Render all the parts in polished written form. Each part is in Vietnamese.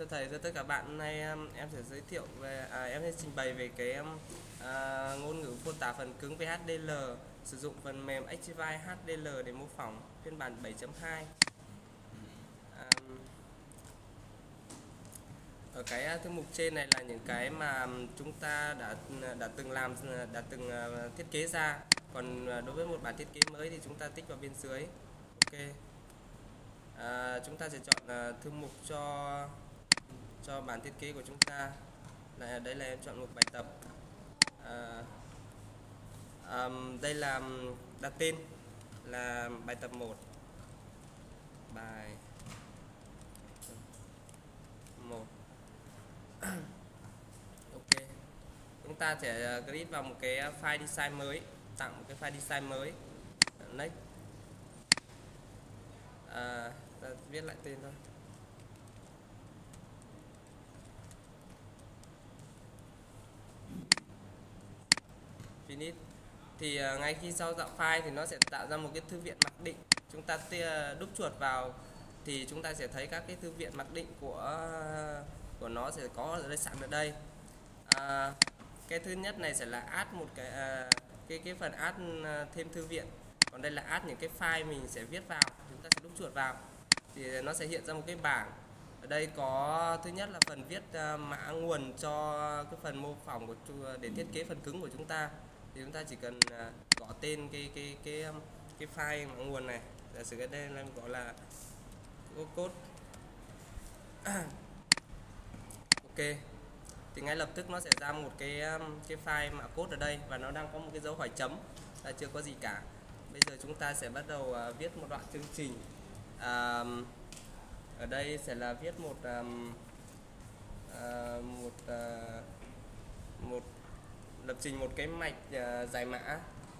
Thưa thầy, thưa tất cả bạn, hôm nay em sẽ giới thiệu về em sẽ trình bày về cái ngôn ngữ mô tả phần cứng VHDL, sử dụng phần mềm HDFI HDL để mô phỏng phiên bản 7.2. À, ở cái thư mục trên này là những cái mà chúng ta đã từng làm, đã từng thiết kế ra. Còn đối với một bản thiết kế mới thì chúng ta tích vào bên dưới. Ok. Chúng ta sẽ chọn thư mục cho bản thiết kế của chúng ta. Đây là em chọn một bài tập. À, Đây là đặt tên là bài tập 1. Bài 1. Ok. Chúng ta sẽ create vào một cái file design mới, tạo một cái file design mới. Next. Ta viết lại tên thôi. Finish. Thì ngay khi sau tạo file thì nó sẽ tạo ra một cái thư viện mặc định. Chúng ta đúc chuột vào thì chúng ta sẽ thấy các cái thư viện mặc định của nó sẽ có ở đây, sẵn ở đây. Cái thứ nhất này sẽ là add một cái phần add thêm thư viện. Còn đây là add những cái file mình sẽ viết vào. Chúng ta sẽ đúc chuột vào thì nó sẽ hiện ra một cái bảng. Ở đây có thứ nhất là phần viết mã nguồn cho cái phần mô phỏng để thiết kế phần cứng của chúng ta. Thì chúng ta chỉ cần gõ tên cái file mã nguồn này. Giả sử cái đây là gọi là code. Ok. Thì ngay lập tức nó sẽ ra một cái file mã code ở đây và nó đang có một cái dấu hỏi chấm, là chưa có gì cả. Bây giờ chúng ta sẽ bắt đầu viết một đoạn chương trình. Ở đây sẽ là viết một lập trình một cái mạch giải mã,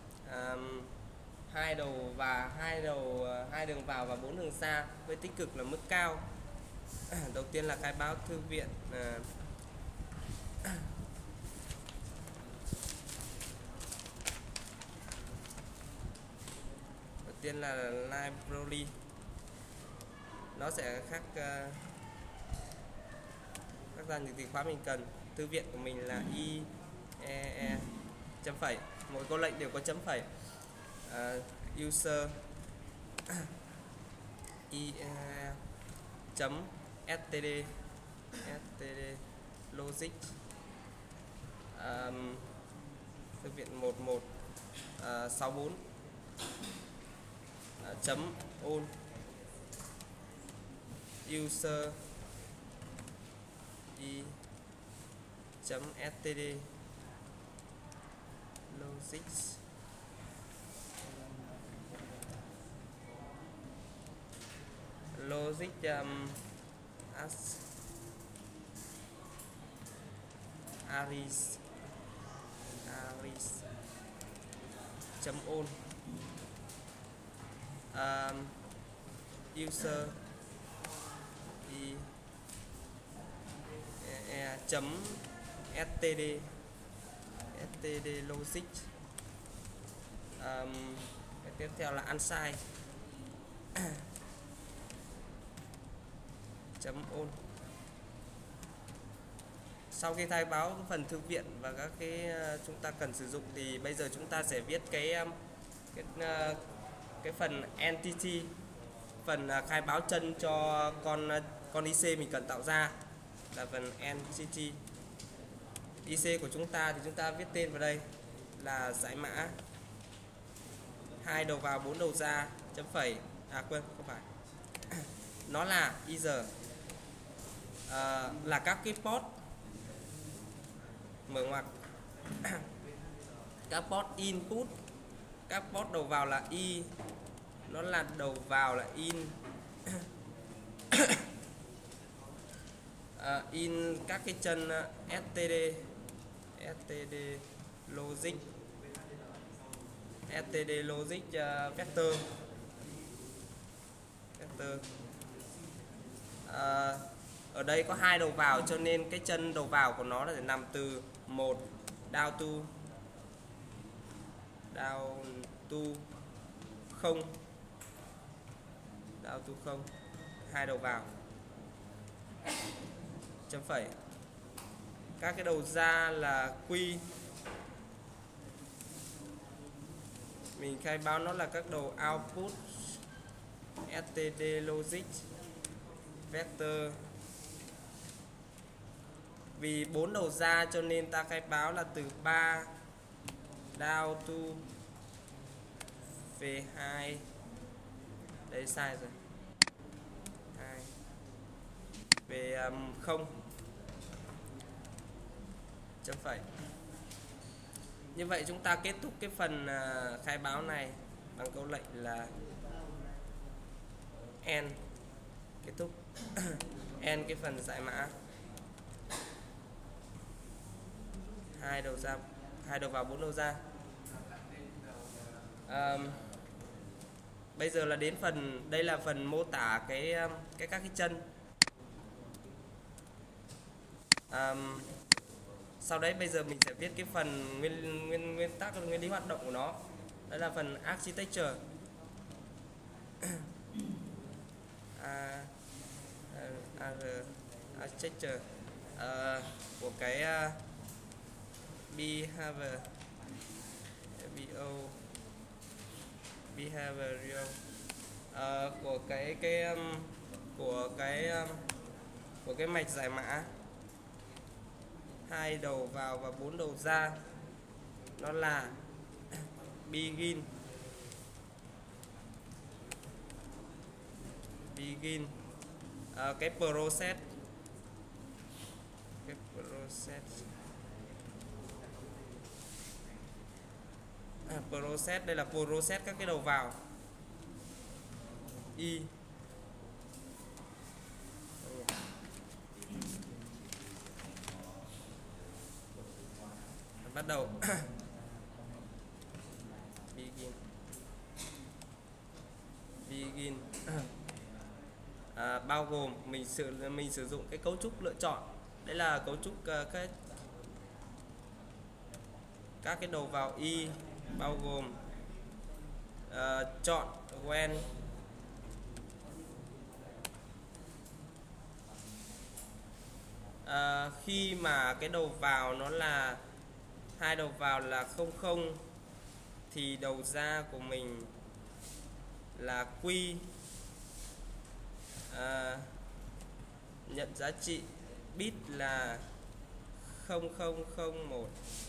hai đầu và hai đường vào và 4 đường ra với tích cực là mức cao. Đầu tiên là khai báo thư viện. Đầu tiên là library, nó sẽ khác ra những từ khóa mình cần. Thư viện của mình là chấm phẩy, mỗi câu lệnh đều có chấm phẩy. User chấm std logic, thư viện 1164 chấm on user chấm std logic aris chấm on user chấm std logic. Cái tiếp theo là unsigned chấm on. Sau khi khai báo phần thư viện và các cái chúng ta cần sử dụng thì bây giờ chúng ta sẽ viết cái phần entity, phần khai báo chân cho con IC mình cần tạo ra là phần entity. IC của chúng ta thì chúng ta viết tên vào đây là giải mã, 2 đầu vào 4 đầu ra chấm phẩy, quên không phải, nó là either là các cái port mở ngoặc các port input, các port đầu vào là y, nó là đầu vào là in in các cái chân std logic vector. Ở đây có 2 đầu vào cho nên cái chân đầu vào của nó là sẽ nằm từ 1 down to 0, down to 0, 2 đầu vào. chấm phẩy. Các cái đầu ra là Q, mình khai báo nó là các đầu output, std logic, vector. Vì 4 đầu ra cho nên ta khai báo là từ 3 down to về 2. Đấy sai rồi. 2 về 0 chấm phẩy. Như vậy chúng ta kết thúc cái phần khai báo này bằng câu lệnh là end, kết thúc end cái phần giải mã. Hai đầu ra, hai đầu vào, 4 đầu ra. Bây giờ là đến phần, đây là phần mô tả các cái chân. Sau đấy bây giờ mình sẽ viết cái phần nguyên tắc, nguyên lý hoạt động của nó. Đó là phần architecture. Architecture của cái behavioral của cái mạch giải mã, 2 đầu vào và 4 đầu ra, nó là begin, cái process, process đây là process các cái đầu vào, y bắt đầu begin bao gồm mình sử dụng cái cấu trúc lựa chọn. Đấy là cấu trúc các cái đầu vào y, bao gồm chọn when, khi mà cái đầu vào nó là 2 đầu vào là 00 thì đầu ra của mình là Q, nhận giá trị bit là 0001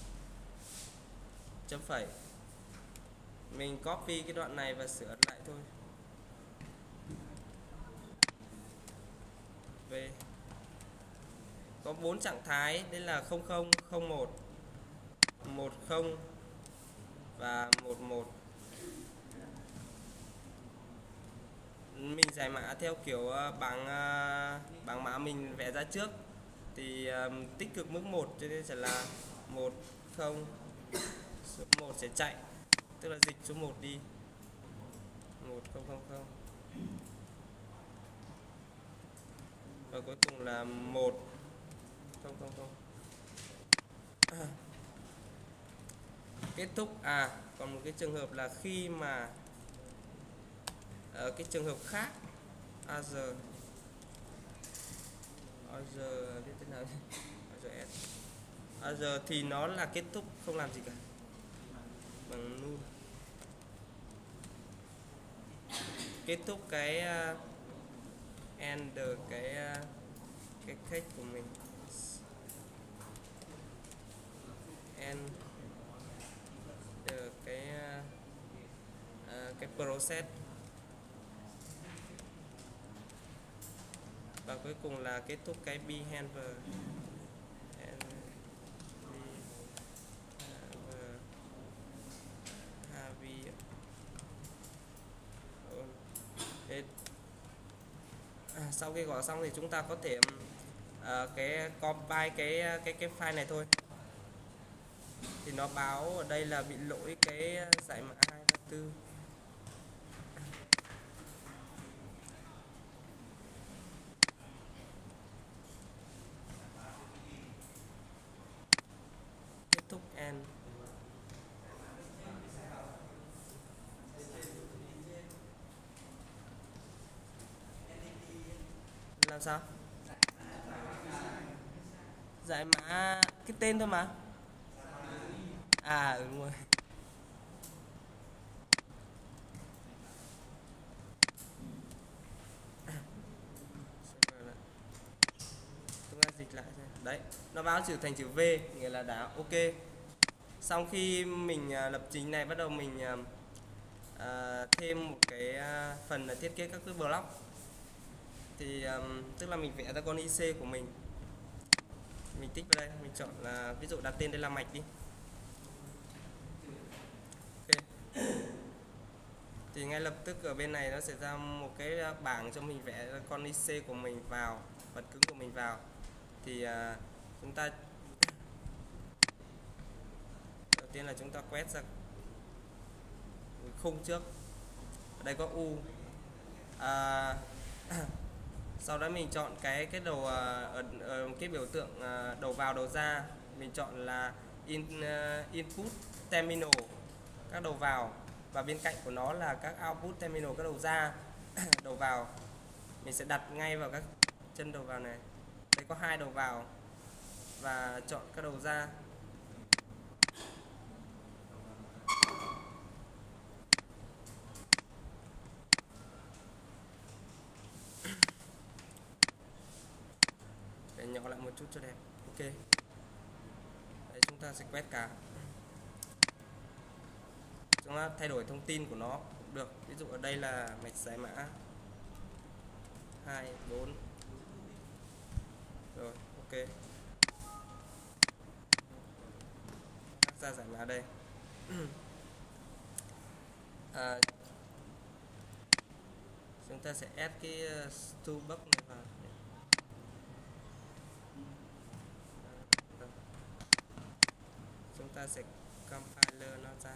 chấm phẩy. Mình copy cái đoạn này và sửa lại thôi. Về có 4 trạng thái, đấy là 00, 01, 10 và 11. Mình giải mã theo kiểu bảng mã mình vẽ ra trước thì tích cực mức 1 cho nên sẽ là 10, số 1 sẽ chạy, tức là dịch số 1 đi, 1000, và cuối cùng là 1000. Kết thúc. Còn một cái trường hợp là khi mà ở cái trường hợp khác, other viết thế nào, other thì nó là kết thúc không làm gì cả, bằng null. Kết thúc cái end cái case của mình, end cái process, và cuối cùng là kết thúc cái behavior. Sau khi gõ xong thì chúng ta có thể cái compile cái file này thôi, thì nó báo ở đây là bị lỗi cái giải mã 2 và 4. Kết thúc end. Làm sao? Giải mã cái tên thôi mà. À đúng rồi. Chúng ta dịch lại xem. Đấy, nó báo chữ thành chữ V, nghĩa là đã ok. Sau khi mình lập trình này, bắt đầu mình thêm một cái phần là thiết kế các cái block. Thì tức là mình vẽ ra con IC của mình tích vào đây, mình chọn là ví dụ đặt tên đây là mạch đi. Ok. Thì ngay lập tức ở bên này nó sẽ ra một cái bảng cho mình vẽ con IC của mình vào, vật cứng của mình vào. Thì chúng ta đầu tiên là chúng ta quét ra khung trước. Ở đây có U. Sau đó mình chọn cái đầu ở cái biểu tượng đầu vào đầu ra, mình chọn là input terminal, các đầu vào, và bên cạnh của nó là các output terminal, các đầu ra. Đầu vào mình sẽ đặt ngay vào các chân đầu vào này. Đây có 2 đầu vào, và chọn các đầu ra. Để nhỏ lại một chút cho đẹp. Ok. Đấy, chúng ta sẽ quét cả. Chúng ta thay đổi thông tin của nó cũng được. Ví dụ ở đây là mạch giải mã 2, 4. Rồi, ok. Ra giải mã đây. Chúng ta sẽ add cái toolbox này vào. Chúng ta sẽ compiler nó ra.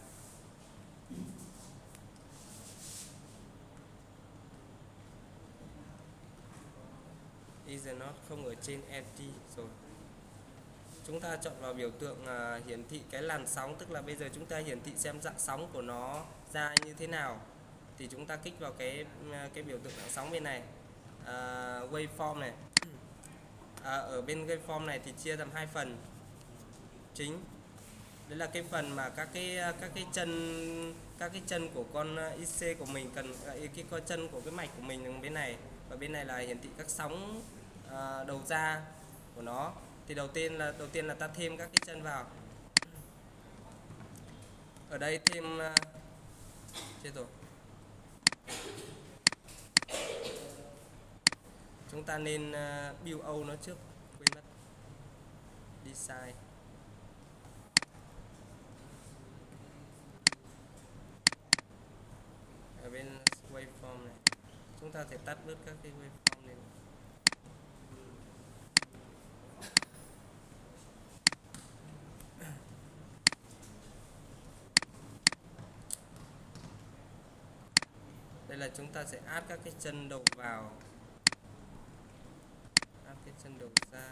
Is not không ở trên empty rồi. Chúng ta chọn vào biểu tượng hiển thị cái làn sóng, tức là bây giờ chúng ta hiển thị xem dạng sóng của nó ra như thế nào. Thì chúng ta kích vào cái biểu tượng dạng sóng bên này, waveform này. Ở bên waveform này thì chia làm 2 phần chính. Đấy là cái phần mà các cái chân của con IC của mình cần, cái con chân của cái mạch của mình bên này, và bên này là hiển thị các sóng đầu ra của nó. Thì đầu tiên là ta thêm các cái chân vào. Ở đây thêm chết rồi. Chúng ta nên build out nó trước, quên mất. Design. Ở bên waveform này, chúng ta sẽ tắt bớt các cái waveform này. Đây là chúng ta sẽ add các cái chân đầu vào, add cái chân đầu ra.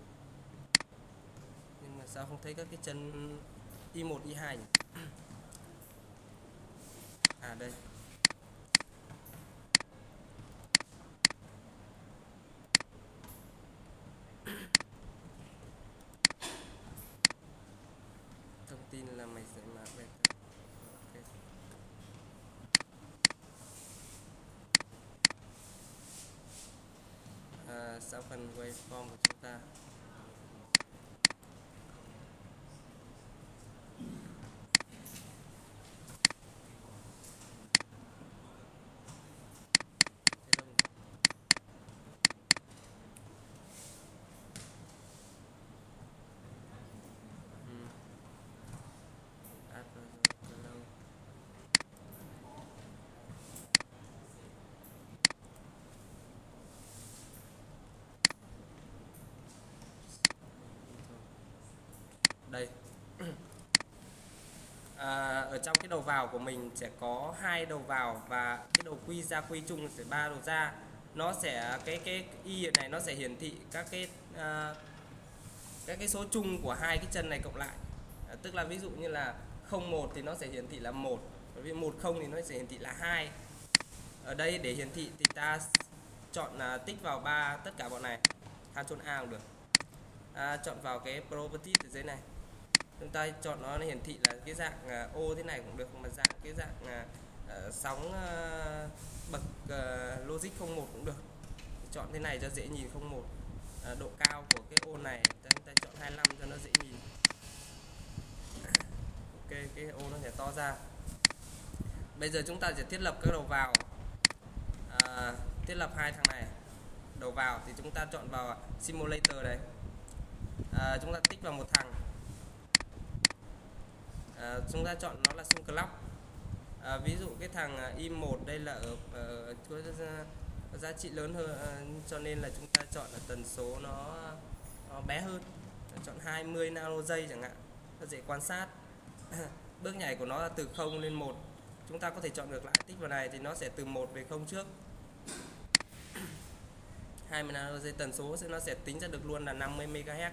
Nhưng mà sao không thấy các cái chân I1, I2 nhỉ? À đây. Thông tin là mày sẽ mã về. Okay. Sau phần waveform của chúng ta, đây. Ở trong cái đầu vào của mình sẽ có 2 đầu vào, và cái đầu quy ra quy chung sẽ 3 đầu ra. Nó sẽ cái y này nó sẽ hiển thị các cái số chung của 2 cái chân này cộng lại. Tức là ví dụ như là 01 thì nó sẽ hiển thị là 1, bởi vì 10 thì nó sẽ hiển thị là 2. Ở đây để hiển thị thì ta chọn tích vào tất cả bọn này, Ctrl A cũng được. chọn vào cái properties ở dưới này, chúng ta chọn nó hiển thị là cái dạng ô thế này cũng được, mà dạng cái dạng sóng bậc logic 01 cũng được. Chọn thế này cho dễ nhìn 01. Độ cao của cái ô này chúng ta chọn 25 cho nó dễ nhìn. Ok, cái ô nó sẽ to ra. Bây giờ chúng ta sẽ thiết lập các đầu vào. Thiết lập hai thằng này. Đầu vào thì chúng ta chọn vào simulator này. Chúng ta tích vào một thằng. Chúng ta chọn nó là xung clock. Ví dụ cái thằng i1 đây là ở giá trị lớn hơn, cho nên là chúng ta chọn là tần số nó bé hơn, chọn 20 nano giây chẳng hạn, nó dễ quan sát. Bước nhảy của nó là từ 0 lên 1. Chúng ta có thể chọn ngược lại, tích vào này thì nó sẽ từ 1 về 0 trước. 20 nano giây, tần số nó sẽ tính ra được luôn là 50 MHz.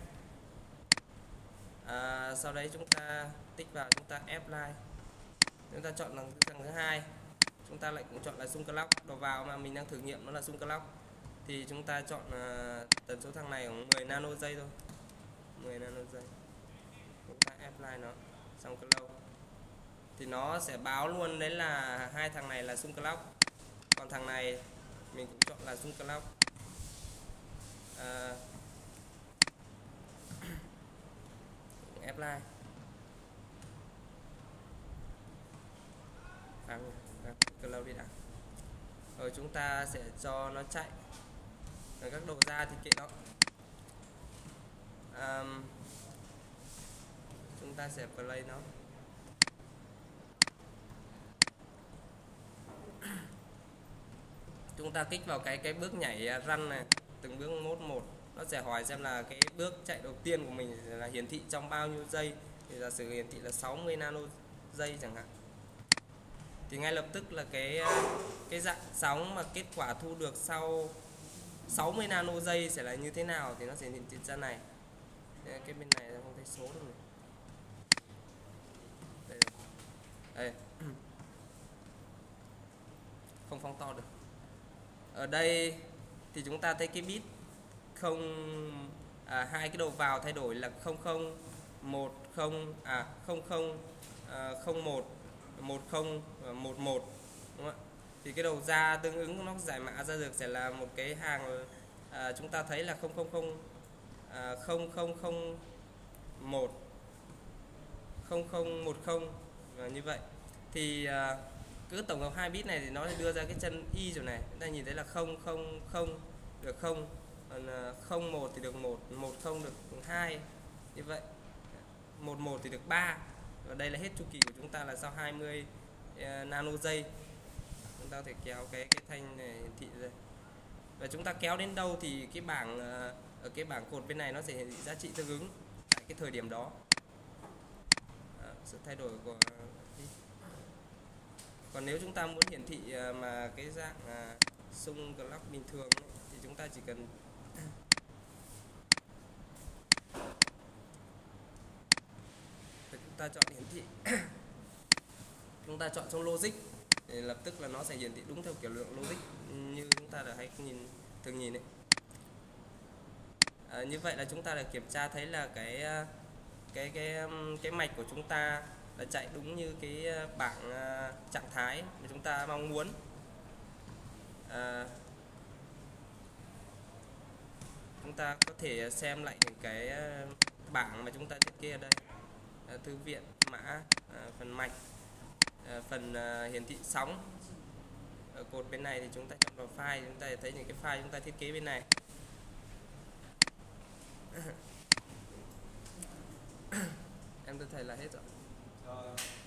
Sau đấy chúng ta tích vào, chúng ta apply. Chúng ta chọn thằng thứ hai, chúng ta lại cũng chọn là xung clock. Đầu vào mà mình đang thử nghiệm nó là xung clock thì chúng ta chọn tần số thằng này khoảng 10 nano giây thôi, 10 nano giây. Chúng ta apply nó xong cái lâu thì nó sẽ báo luôn đấy là hai thằng này là xung clock, còn thằng này mình cũng chọn là xung clock. Apply cái lâu đi đã. Rồi chúng ta sẽ cho nó chạy. Rồi các đầu ra thì kệ đó. Chúng ta sẽ play nó. Chúng ta kích vào cái bước nhảy run này, từng bước một nó sẽ hỏi xem là cái bước chạy đầu tiên của mình là hiển thị trong bao nhiêu giây, thì giả sử hiển thị là 60 nano giây chẳng hạn, thì ngay lập tức là cái dạng sóng mà kết quả thu được sau 60 nano giây sẽ là như thế nào thì nó sẽ hiển thị ra này. Cái bên này không thấy số đâu này. Đây. Không phóng to được. Ở đây thì chúng ta thấy cái bit hai cái đầu vào thay đổi là 0010 01 11, đúng không ạ? Thì cái đầu ra tương ứng nó giải mã ra được sẽ là một cái hàng chúng ta thấy là 0001 0010 như vậy. Thì cứ tổng hợp hai bit này thì nó sẽ đưa ra cái chân y rồi này. Chúng ta nhìn thấy là 000 được 0, còn 01 thì được 1, 10 được 2. Như vậy 11 thì được 3. Và đây là hết chu kỳ của chúng ta là sau 20 nano giây. Chúng ta có thể kéo cái thanh này hiển thị ra. Và chúng ta kéo đến đâu thì cái bảng ở cái bảng cột bên này nó sẽ hiển thị giá trị tương ứng tại cái thời điểm đó. Sự thay đổi của còn nếu chúng ta muốn hiển thị mà cái dạng xung clock bình thường ấy, thì chúng ta chỉ cần chúng ta chọn hiển thị chúng ta chọn trong logic thì lập tức là nó sẽ hiển thị đúng theo kiểu lượng logic như chúng ta đã hay thường nhìn đấy. Như vậy là chúng ta đã kiểm tra thấy là cái mạch của chúng ta là chạy đúng như cái bảng trạng thái mà chúng ta mong muốn. Chúng ta có thể xem lại những cái bảng mà chúng ta thiết kế ở đây. Thư viện, mã, phần mạch, phần hiển thị sóng. Ở cột bên này thì chúng ta chọn vào file, chúng ta thấy những cái file chúng ta thiết kế bên này. Em tôi thấy là hết rồi.